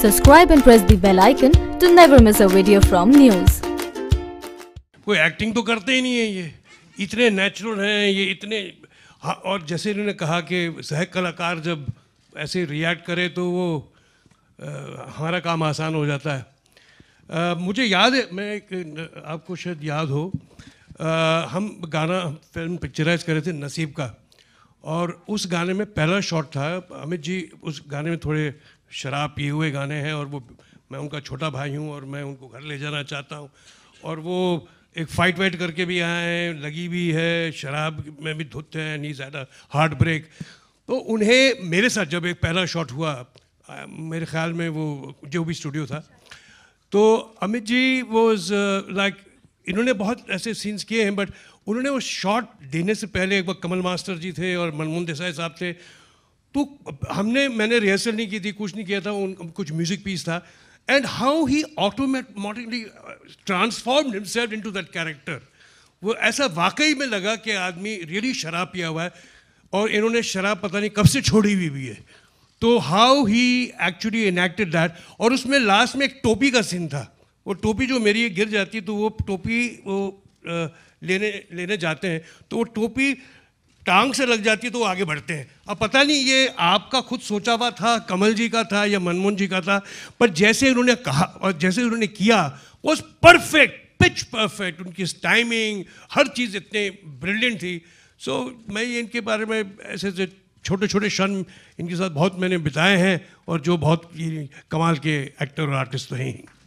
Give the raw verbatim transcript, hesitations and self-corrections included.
Subscribe and press the bell icon to never miss a video from news. कोई acting तो करते ही नहीं है, ये इतने नेचुरल हैं, ये इतने हाँ, और जैसे इन्होंने कहा कि सह कलाकार जब ऐसे रिएक्ट करे तो वो आ, हमारा काम आसान हो जाता है। आ, मुझे याद है, मैं एक आपको शायद याद हो, आ, हम गाना फिल्म पिक्चराइज करे थे नसीब का, और उस गाने में पहला शॉट था, अमित जी उस गाने में थोड़े शराब पिए हुए गाने हैं और वो मैं उनका छोटा भाई हूँ और मैं उनको घर ले जाना चाहता हूँ, और वो एक फ़ाइट वाइट करके भी आए हैं, लगी भी है, शराब में भी धुत हैं, नी ज़्यादा हार्ट ब्रेक। तो उन्हें मेरे साथ जब एक पहला शॉट हुआ, मेरे ख्याल में वो जो भी स्टूडियो था, तो अमित जी वॉज लाइक, इन्होंने बहुत ऐसे सीन्स किए हैं, बट उन्होंने वो शॉट देने से पहले एक बार कमल मास्टर जी थे और मनमोहन देसाई साहब थे, तो हमने मैंने रिहर्सल नहीं की थी, कुछ नहीं किया था, उन कुछ म्यूज़िक पीस था, and how he automatically transformed himself into that character. वो ऐसा वाकई में लगा कि आदमी रियली शराब पिया हुआ है, और इन्होंने शराब पता नहीं कब से छोड़ी हुई भी है। तो how he actually enacted that, और उसमें लास्ट में एक टोपी का सीन था, वो टोपी जो मेरी गिर जाती है तो वो टोपी वो आ, लेने लेने जाते हैं, तो वो टोपी टांग से लग जाती है तो वो आगे बढ़ते हैं। अब पता नहीं ये आपका खुद सोचा हुआ था, कमल जी का था या मनमोहन जी का था, पर जैसे उन्होंने कहा और जैसे उन्होंने किया वो परफेक्ट, पिच परफेक्ट, उनकी टाइमिंग हर चीज़ इतने ब्रिलियंट थी। सो so, मैं ये इनके बारे में ऐसे ऐसे छोटे छोटे क्षण इनके साथ बहुत मैंने बिताए हैं, और जो बहुत कमाल के एक्टर और आर्टिस्ट तो हैं ही।